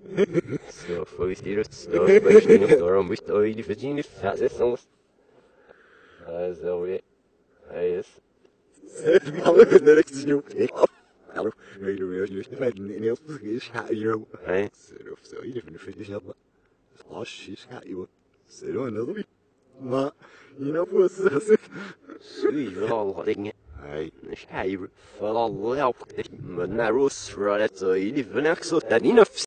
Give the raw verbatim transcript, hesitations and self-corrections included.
Så får vi styra upp störtbörsningen då de bytte och i Virginia färdesson. Alltså vi... Yes. Hallo, de rest is nu. Hallo, weet je hoe je het in heel veel is? Ga je zo. Hey. Of zo, je vindt het zelf. Als je gaat, je wordt. Zo, en dat doe je. Maar, je nou voor ze. Sui wel dingen. Hey. Ik ga hier vooral helpen. Maar naar Roos voor het zo, die van echt zo, dat niet